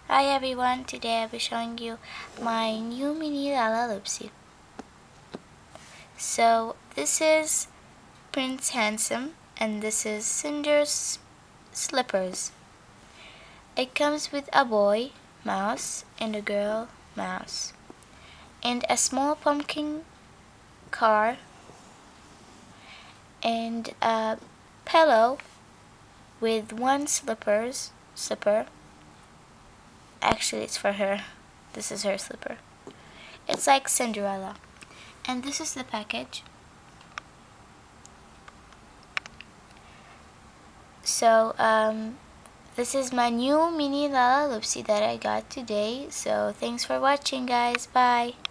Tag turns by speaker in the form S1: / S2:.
S1: Hi everyone, today I'll be showing you my new mini lalaloopsy. So this is Prince Handsome and this is Cinder's slippers. It comes with a boy mouse and a girl mouse and a small pumpkin car and a pillow with one slipper. Actually, it's for her. This is her slipper. It's like Cinderella. And this is the package. So, this is my new mini lalaloopsy that I got today. So, thanks for watching, guys. Bye.